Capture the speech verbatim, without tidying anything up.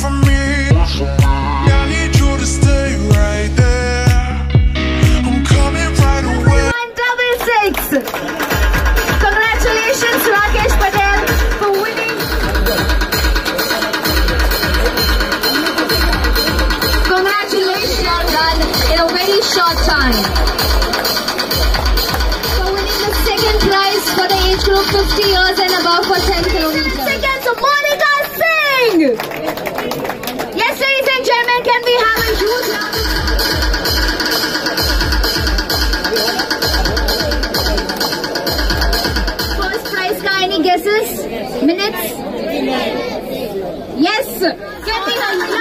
for me. I need you to stay right there. I'm coming right away. Double six. Congratulations, Rakesh Patil, for winning. Congratulations, done in a very short time. For winning the second prize for the age group fifty years and above for ten kilometers. Second to Monica Singh. Yes, ladies and gentlemen, can we have a huge round of first prize ka any guesses? Minutes? Yes. Can we have